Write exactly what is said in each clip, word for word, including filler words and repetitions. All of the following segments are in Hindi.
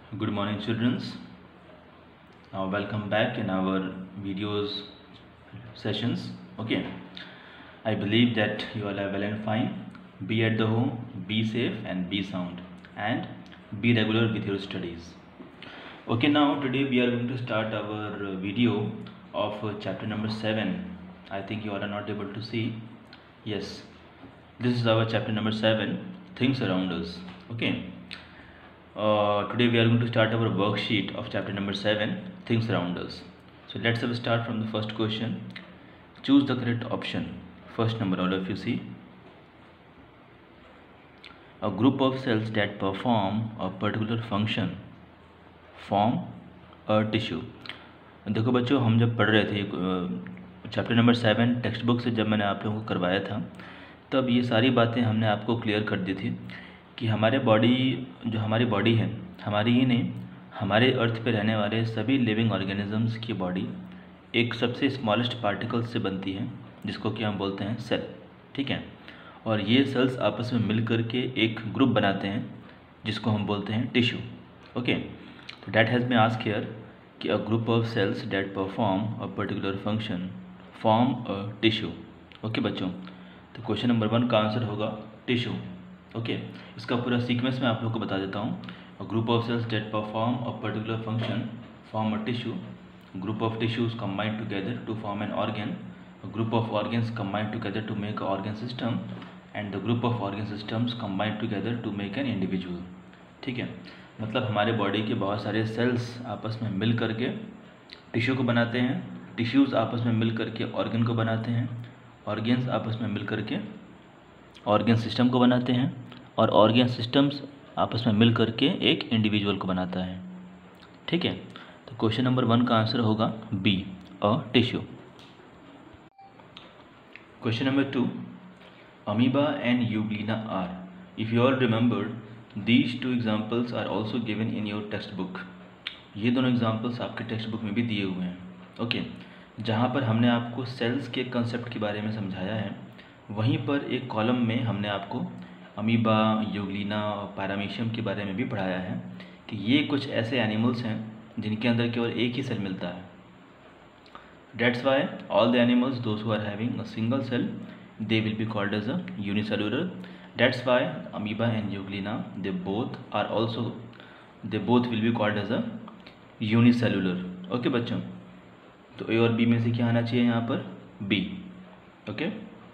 Good morning, children. Uh, welcome back in our videos sessions. Okay, I believe that you all are well and fine. Be at the home, be safe and be sound, and be regular with your studies. Okay, now today we are going to start our uh, video of uh, chapter number seven. I think you all are not able to see. Yes, this is our chapter number seven, things around us. Okay. Uh, today we are going to start our worksheet of chapter number seven, things around us. So let's have a start from the first question. Choose the correct option. First number, all of you see. A group of cells that perform a particular function form a tissue. देखो बच्चों, हम जब पढ़ रहे थे chapter number seven text book से, जब मैंने आप लोगों को करवाया था तब ये सारी बातें हमने आपको क्लियर कर दी थी कि हमारे बॉडी जो हमारी बॉडी है, हमारी ही नहीं, हमारे अर्थ पे रहने वाले सभी लिविंग ऑर्गेनिजम्स की बॉडी एक सबसे स्मॉलेस्ट पार्टिकल से बनती है जिसको कि हम बोलते हैं सेल। ठीक है, और ये सेल्स आपस में मिल कर के एक ग्रुप बनाते हैं जिसको हम बोलते हैं टिश्यू। ओके, तो that has been asked here कि a group of cells that perform a particular function form a tissue. Okay बच्चों, तो क्वेश्चन नंबर वन का आंसर होगा टिश्यू। ओके okay, इसका पूरा सीक्वेंस मैं आप लोग को बता देता हूँ। A group of cells that perform a particular function form a tissue. Group of tissues combine together to form an organ. A group of organs combine together to make a organ system and the group of organ systems combine together to make an individual. ठीक है, मतलब हमारे बॉडी के बहुत सारे सेल्स आपस में मिल करके टिश्यू को बनाते हैं, टिश्यूज़ आपस में मिल करके ऑर्गन को बनाते हैं, ऑर्गन्स आपस में मिल करके ऑर्गन सिस्टम को बनाते हैं और ऑर्गन सिस्टम्स आपस में मिल करके एक इंडिविजुअल को बनाता है। ठीक है, तो क्वेश्चन नंबर वन का आंसर होगा B, a tissue. Question number two, amoeba and euglena are. If you all remember these two examples are also given in your text book. ये दोनों एग्जाम्पल्स आपके टेक्स्ट बुक में भी दिए हुए हैं। ओके, जहाँ पर हमने आपको सेल्स के कंसेप्ट के बारे में समझाया है, वहीं पर एक कॉलम में हमने आपको अमीबा, यूग्लिना और पैरामीशियम के बारे में भी पढ़ाया है कि ये कुछ ऐसे एनिमल्स हैं जिनके अंदर केवल एक ही सेल मिलता है। That's why all the animals those who are having a single cell they will be called as a unicellular. That's why amoeba and euglena they both are also they both will be called as a unicellular. Okay बच्चों, तो ए और बी में से क्या आना चाहिए यहाँ पर? B. Okay,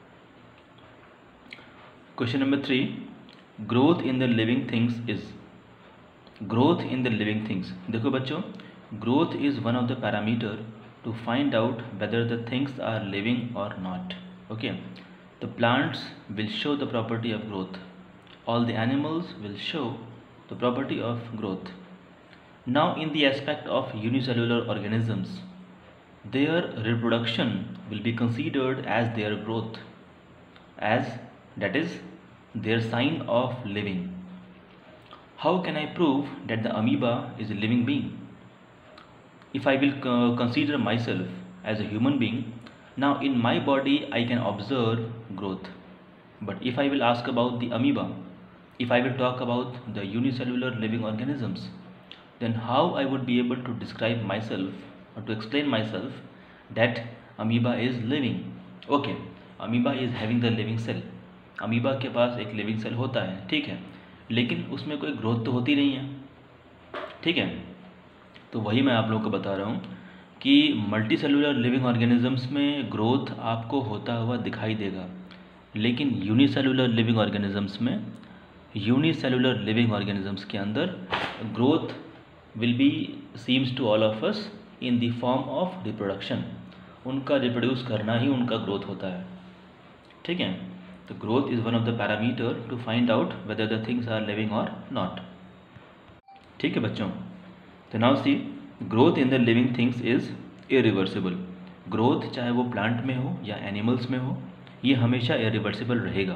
question number three, growth in the living things is. Growth in the living things, देखो बच्चों, growth is one of the parameter to find out whether the things are living और not. Okay, the plants will show the property of growth, all the animals will show the property of growth. Now in the aspect of unicellular organisms, their reproduction will be considered as their growth, as that is their sign of living. How can I prove that the amoeba is a living being? If I will uh, consider myself as a human being, now in my body I can observe growth. But if I will ask about the amoeba, if I will talk about the unicellular living organisms, then how I would be able to describe myself or to explain myself that amoeba is living? Okay, amoeba is having the living cell. Amoeba के पास एक लिविंग सेल होता है, ठीक है, लेकिन उसमें कोई ग्रोथ तो होती नहीं है। ठीक है, तो वही मैं आप लोगों को बता रहा हूँ कि मल्टी सेलुलर लिविंग ऑर्गेनिजम्स में ग्रोथ आपको होता हुआ दिखाई देगा, लेकिन यूनिसेलुलर लिविंग ऑर्गेनिजम्स में यूनिसेलुलर लिविंग ऑर्गेनिजम्स के अंदर growth will be seems to all of us in the form of reproduction. उनका रिप्रोड्यूस करना ही उनका ग्रोथ होता है। ठीक है, तो growth is one of the parameter to find out whether the things are living और नॉट। ठीक है बच्चों, तो now see, growth in the living things is irreversible. Growth चाहे वो प्लांट में हो या एनिमल्स में हो, ये हमेशा इरिवर्सिबल रहेगा।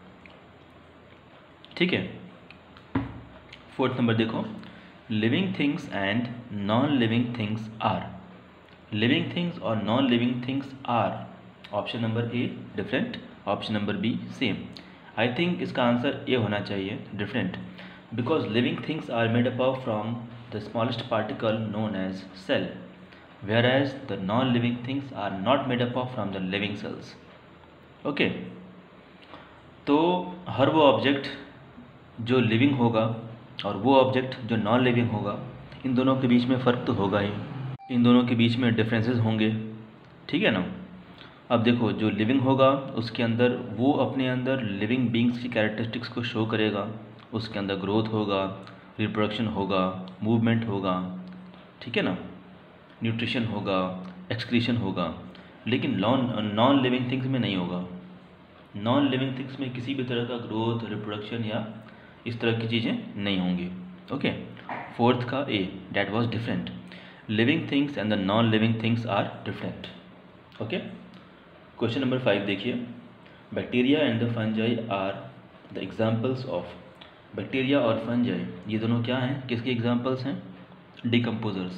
ठीक है, फोर्थ नंबर देखो, living things and non living things are. Living things और non living things are, option number A different, option number B same. I think इसका आंसर ए होना चाहिए, different, because living things are made up of from the smallest particle known as cell, whereas the non-living things are not made up of from the living cells. Okay, तो हर वो ऑब्जेक्ट जो लिविंग होगा और वो ऑब्जेक्ट जो नॉन लिविंग होगा, इन दोनों के बीच में फ़र्क तो होगा ही, इन दोनों के बीच में डिफरेंसेस होंगे, ठीक है ना। अब देखो, जो लिविंग होगा उसके अंदर वो अपने अंदर लिविंग बींग्स की कैरेक्टरिस्टिक्स को शो करेगा, उसके अंदर ग्रोथ होगा, रिप्रोडक्शन होगा, मूवमेंट होगा, ठीक है ना, न्यूट्रिशन होगा, एक्सक्रीशन होगा। लेकिन नॉन नॉन लिविंग थिंग्स में नहीं होगा। नॉन लिविंग थिंग्स में किसी भी तरह का ग्रोथ, रिप्रोडक्शन या इस तरह की चीज़ें नहीं होंगी। ओके, फोर्थ का A, that was different. Living things and the non living things are different. Okay, question number five देखिए, bacteria and the fungi are the examples of. Bacteria और फंजाई ये दोनों क्या हैं, किसके एग्जाम्पल्स हैं? Decomposers.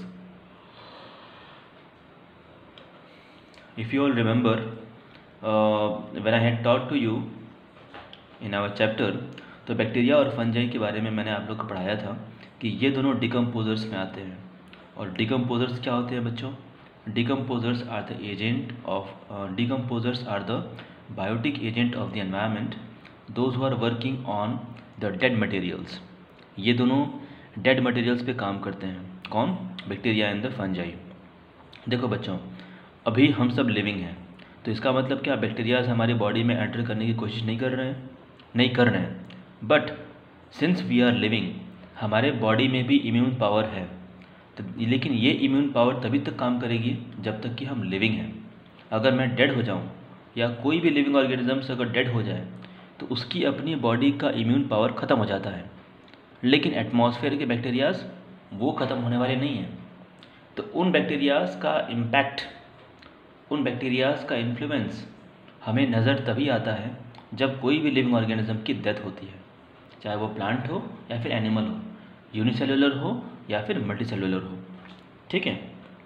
If you all remember when I had taught to you in our chapter, तो बैक्टीरिया और फंजाई के बारे में मैंने आप लोग को पढ़ाया था कि ये दोनों डिकम्पोजर्स में आते हैं। और डिकम्पोजर्स क्या होते हैं बच्चों? Decomposers are the agent of uh, decomposers are the biotic agent of the environment, those who are working on the dead materials. ये दोनों dead materials पे काम करते हैं। कौन? Bacteria and the fungi. देखो बच्चों, अभी हम सब लिविंग हैं, तो इसका मतलब क्या बैक्टीरियाज हमारी बॉडी में एंटर करने की कोशिश नहीं कर रहे हैं? नहीं कर रहे हैं। But since we are living, हमारे बॉडी में भी इम्यून पावर है, तो लेकिन ये इम्यून पावर तभी तक काम करेगी जब तक कि हम लिविंग हैं। अगर मैं डेड हो जाऊं या कोई भी लिविंग ऑर्गेनिजम्स अगर डेड हो जाए तो उसकी अपनी बॉडी का इम्यून पावर ख़त्म हो जाता है, लेकिन एटमॉस्फेयर के बैक्टीरियाज वो ख़त्म होने वाले नहीं हैं। तो उन बैक्टीरियाज का इम्पैक्ट, उन बैक्टीरियाज का इन्फ्लुएंस हमें नज़र तभी आता है जब कोई भी लिविंग ऑर्गेनिज्म की डेथ होती है, चाहे वो प्लांट हो या फिर एनिमल हो, यूनिसेलुलर हो या फिर मल्टीसेलुलर हो, ठीक है।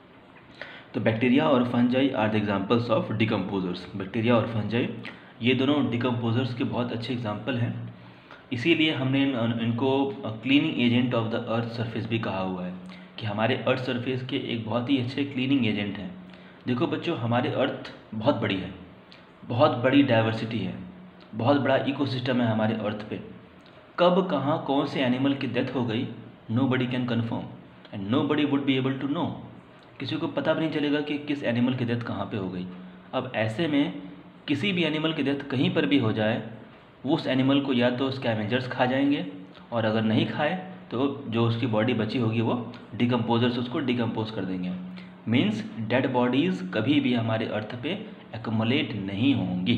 तो बैक्टीरिया और fungi are the examples of decomposers. Bacteria और फंजाई ये दोनों डिकम्पोजर्स के बहुत अच्छे एग्जांपल हैं, इसीलिए हमने इन, इनको cleaning agent of the earth surface भी कहा हुआ है कि हमारे अर्थ सरफेस के एक बहुत ही अच्छे क्लीनिंग एजेंट हैं। देखो बच्चों, हमारे अर्थ बहुत बड़ी है, बहुत बड़ी डाइवर्सिटी है, बहुत बड़ा इकोसिस्टम है हमारे अर्थ पे। कब कहाँ कौन से एनिमल की डेथ हो गई, nobody can confirm and nobody would be able to know. किसी को पता भी नहीं चलेगा कि किस एनिमल की डेथ कहाँ पे हो गई। अब ऐसे में किसी भी एनिमल की डेथ कहीं पर भी हो जाए, उस एनिमल को या तो स्कैवेंजर्स खा जाएंगे, और अगर नहीं खाए तो जो उसकी बॉडी बची होगी वो डिकम्पोजर्स उसको डिकम्पोज कर देंगे। मीन्स डेड बॉडीज़ कभी भी हमारे अर्थ पे एक्युमुलेट नहीं होंगी।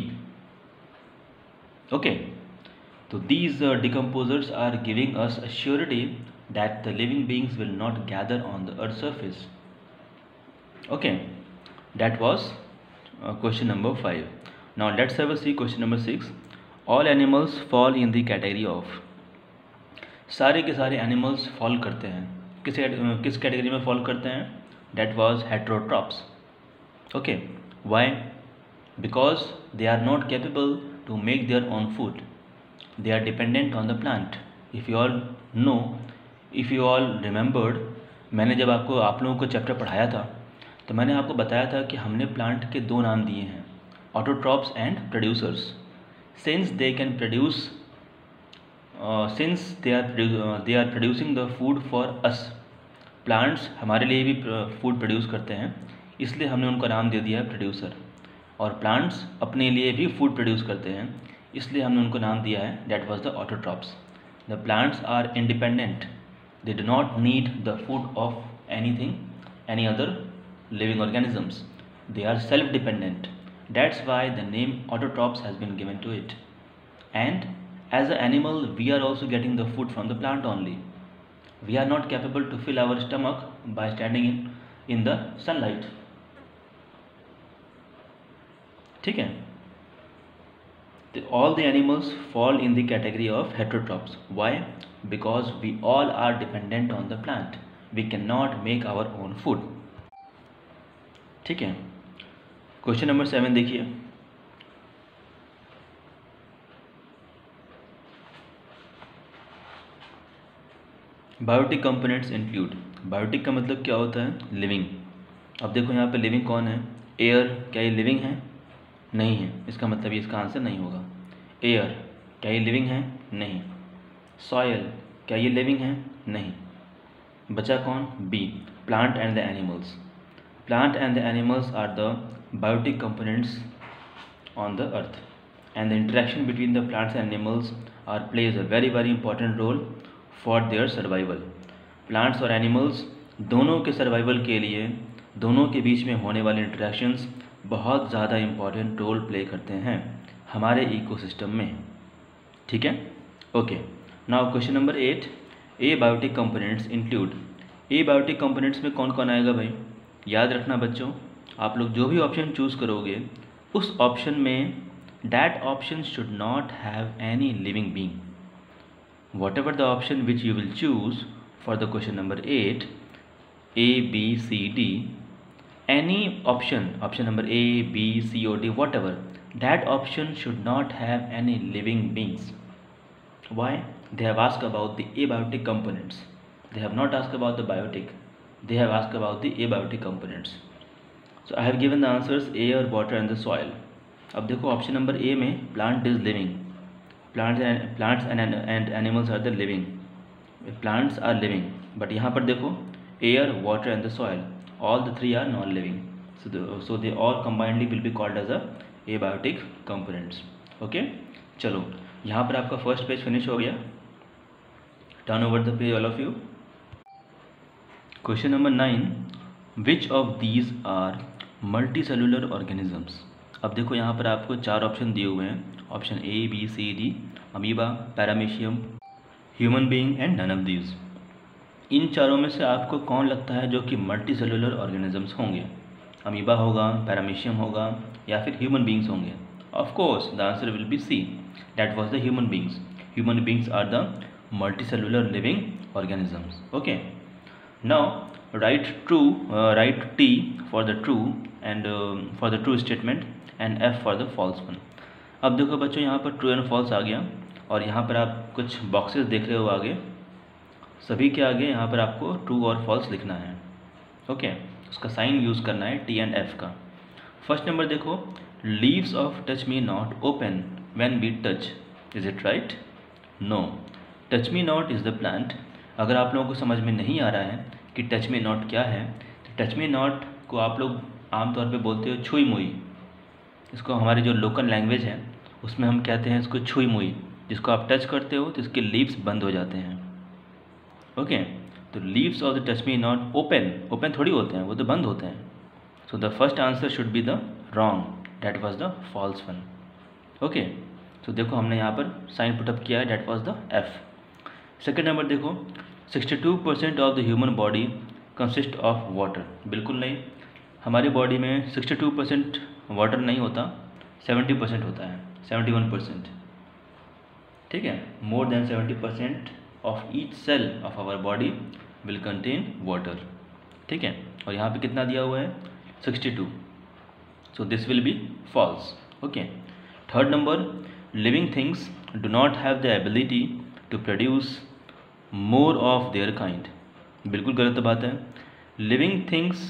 ओके, तो these uh, decomposers are giving us a surety that the living beings will not gather on the earth's surface. Okay, that was uh, question number five. Now let's have a see question number six. All animals fall in the category of. सारे के सारे एनिमल्स फॉल करते हैं किस किस कैटेगरी में फॉल करते हैं? That was heterotrophs. Okay, why? Because they are not capable to make their own food. They are dependent on the plant. If you all know, if you all remembered, मैंने जब आपको आप लोगों को चैप्टर पढ़ाया था तो मैंने आपको बताया था कि हमने प्लांट के दो नाम दिए हैं, autotrophs and producers. Since they can produce, since they are they are producing the food for us, plants हमारे लिए भी फूड प्रोड्यूस करते हैं, इसलिए हमने उनका नाम दे दिया है प्रोड्यूसर। और प्लांट्स अपने लिए भी फूड प्रोड्यूस करते हैं, इसलिए हमने उनको नाम दिया है that was the autotrophs. The plants are independent, they do not need the food of anything, any other living organisms, they are self dependent. That's why the name autotrophs has been given to it. And as a animal we are also getting the food from the plant only. We are not capable to fill our stomach by standing in in the sunlight, ठीक है। All the animals fall in the category of heterotrophs. Why? Because we all are dependent on the plant. We cannot make our own food. ठीक है, क्वेश्चन नंबर सेवन देखिए। बायोटिक कंपोनेंट्स इंक्लूड, बायोटिक का मतलब क्या होता है? लिविंग। अब देखो यहाँ पे लिविंग कौन है? एयर, क्या ये लिविंग है? नहीं है, इसका मतलब ये इसका आंसर नहीं होगा। एयर, क्या ये लिविंग है? नहीं। सॉयल, क्या ये लिविंग है? नहीं। बचा कौन? B, plant and the animals. Plant and the animals are the biotic components on the earth, and the interaction between the plants and animals are plays a very very important role for their survival. plants और animals दोनों के सर्वाइवल के लिए दोनों के बीच में होने वाले इंटरेक्शंस बहुत ज़्यादा इम्पॉर्टेंट रोल प्ले करते हैं हमारे इकोसिस्टम में। ठीक है, okay. Now question number eight, abiotic components include. Abiotic components में कौन कौन आएगा भाई? याद रखना बच्चों, आप लोग जो भी ऑप्शन चूज़ करोगे उस ऑप्शन में that option should not have any living being. Whatever the option which you will choose for the question number eight, A, B, C, D, any option, option number A, B, C or D, whatever, that option should not have any living beings. Why? They have asked about the abiotic components. They have not asked about the biotic. They have asked about the abiotic components. So I have given the answers air, water and the soil. अब देखो ऑप्शन नंबर ए में plant is living, plants and plants and and animals are the living, plants are living, but यहाँ पर देखो air, water and the soil, all the three are non living, so they all combinedly will be called as a abiotic components. Okay, चलो यहाँ पर आपका फर्स्ट पेज फिनिश हो गया। Turn over the page all of you. Question number nine, which of these are multi cellular organisms. अब देखो यहाँ पर आपको चार ऑप्शन दिए हुए हैं, option A, B, C, D, amoeba, paramecium, human being and none of these. इन चारों में से आपको कौन लगता है जो कि मल्टी सेलुलर ऑर्गेनिजम्स होंगे? अमीबा होगा, पैरामीशियम होगा या फिर ह्यूमन बीइंग्स होंगे? Of course the answer will be C, that was the human beings. Human beings are the multicellular living organisms. Okay, now write true, write T for the true and for the true statement and F for the false one. अब देखो बच्चों यहाँ पर ट्रू एंड फॉल्स आ गया और यहाँ पर आप कुछ बॉक्सेस देख रहे हो आगे, सभी के आगे यहाँ पर आपको ट्रू और फॉल्स लिखना है। ओके, उसका साइन यूज़ करना है टी एंड एफ का। फर्स्ट नंबर देखो, leaves of touch me not open when we touch, is it right? No, touch me not is the plant. अगर आप लोगों को समझ में नहीं आ रहा है कि टच मी नॉट क्या है, तो टच मी नॉट को आप लोग आमतौर पर बोलते हो छुई मुई। इसको हमारी जो लोकल लैंग्वेज है उसमें हम कहते हैं इसको छुई मुई। जिसको आप टच करते हो तो इसके लीव्स बंद हो जाते हैं। ओके, तो leaves of the touch me not open, open थोड़ी होते हैं, वो तो बंद होते हैं। So the first answer should be the wrong, that was the false one. Okay, तो देखो हमने यहाँ पर साइन पुटअप किया है, that was the F. Second number देखो, sixty two percent of the human body consist of water. बिल्कुल नहीं, हमारी बॉडी में सिक्सटी टू परसेंट वाटर नहीं होता, सेवेंटी परसेंट होता है, सेवेंटी वन परसेंट। ठीक है, more than seventy percent of each cell of our body will contain water. ठीक है, और यहाँ पे कितना दिया हुआ है? Sixty two. So this will be false. Okay, third number, living things do not have the ability to produce more of their kind. बिल्कुल गलत बात है। Living things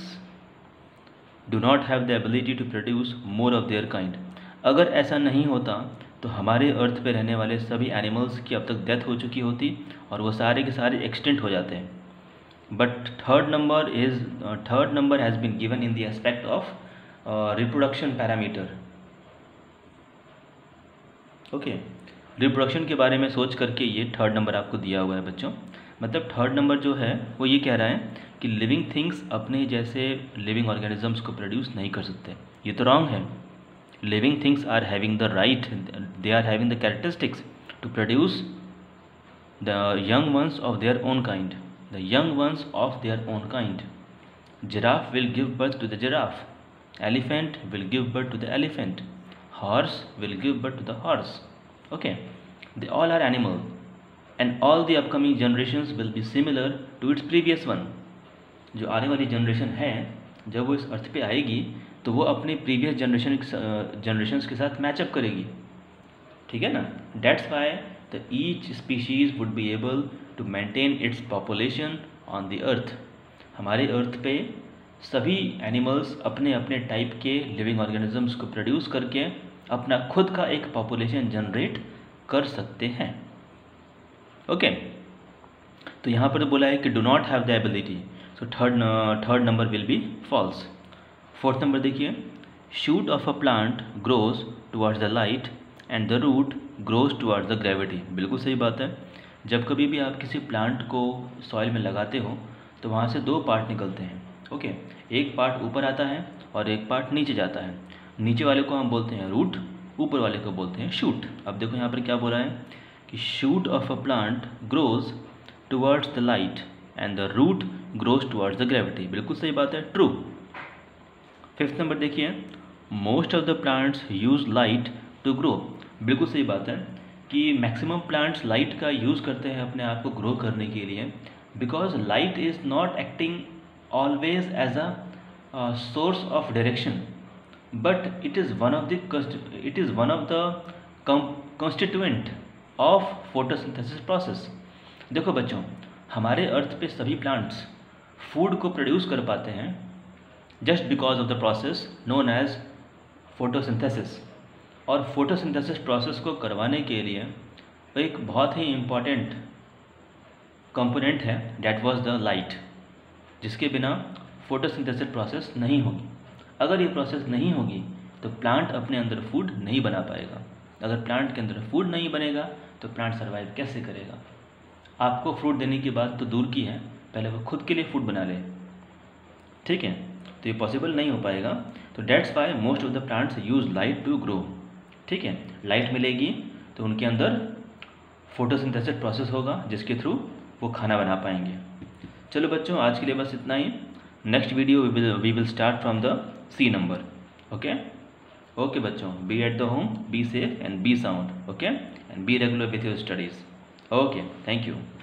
do not have the ability to produce more of their kind. अगर ऐसा नहीं होता तो हमारे अर्थ पे रहने वाले सभी एनिमल्स की अब तक डेथ हो चुकी होती और वो सारे के सारे एक्सटेंट हो जाते हैं। But third number is third number has been given in the aspect of reproduction parameter. Okay, reproduction के बारे में सोच करके ये थर्ड नंबर आपको दिया हुआ है बच्चों। मतलब थर्ड नंबर जो है वो ये कह रहा है कि लिविंग थिंग्स अपने जैसे लिविंग ऑर्गेनिजम्स को प्रोड्यूस नहीं कर सकते। ये तो रॉन्ग है। Living things are having the right, they are having the characteristics to produce the young ones of their own kind, the young ones of their own kind. Giraffe will give birth to the giraffe, elephant will give birth to the elephant, horse will give birth to the horse. Okay, they all are animal and all the upcoming generations will be similar to its previous one। जो आने वाली जनरेशन है जब वो इस अर्थ पे आएगी तो वो अपने प्रीवियस जनरेशन जनरेशन्स के साथ मैचअप करेगी। ठीक है ना, that's why the each species would be able to maintain its population on the earth. हमारे अर्थ पे सभी एनिमल्स अपने अपने टाइप के लिविंग ऑर्गेनिजम्स को प्रोड्यूस करके अपना खुद का एक पॉपुलेशन जनरेट कर सकते हैं। Okay okay. तो यहाँ पर बोला है कि do not have the ability, so third third number will be false. Fourth number देखिए, shoot of a plant grows towards the light and the root grows towards the gravity. बिल्कुल सही बात है। जब कभी भी आप किसी प्लांट को सॉइल में लगाते हो तो वहाँ से दो पार्ट निकलते हैं। Okay okay. एक पार्ट ऊपर आता है और एक पार्ट नीचे जाता है। नीचे वाले को हम बोलते हैं रूट, ऊपर वाले को बोलते हैं शूट। अब देखो यहाँ पर क्या बोला है कि shoot of a plant grows towards the light and the root grows towards the gravity. बिल्कुल सही बात है, ट्रू। फिफ्थ नंबर देखिए, most of the plants use light to grow. बिल्कुल सही बात है कि मैक्सिमम प्लांट्स लाइट का यूज़ करते हैं अपने आप को ग्रो करने के लिए, because light is not acting always as a source of direction, but it is one of the it is one of the constituent of photosynthesis process. देखो बच्चों, हमारे अर्थ पे सभी प्लांट्स फूड को प्रोड्यूस कर पाते हैं just because of the process known as photosynthesis. और फोटोसिंथेसिस प्रोसेस को करवाने के लिए एक बहुत ही इम्पॉर्टेंट कंपोनेंट है, डैट वाज द लाइट, जिसके बिना फोटोसिंथेसिस प्रोसेस नहीं होगी। अगर ये प्रोसेस नहीं होगी तो प्लांट अपने अंदर फूड नहीं बना पाएगा। अगर प्लांट के अंदर फूड नहीं बनेगा तो प्लांट सर्वाइव कैसे करेगा? आपको फ्रूट देने की बात तो दूर की है, पहले वो खुद के लिए फूड बना ले, ठीक है? तो ये पॉसिबल नहीं हो पाएगा। तो that's why most of the plants use light to grow, ठीक है? लाइट मिलेगी तो उनके अंदर फोटोसिंथेसिस प्रोसेस होगा जिसके थ्रू वो खाना बना पाएंगे। चलो बच्चों, आज के लिए बस इतना ही। Next video we will we will start from the C number. Okay okay बच्चों, be at the home, be safe and be sound, okay, and be regular with your studies. Okay, thank you.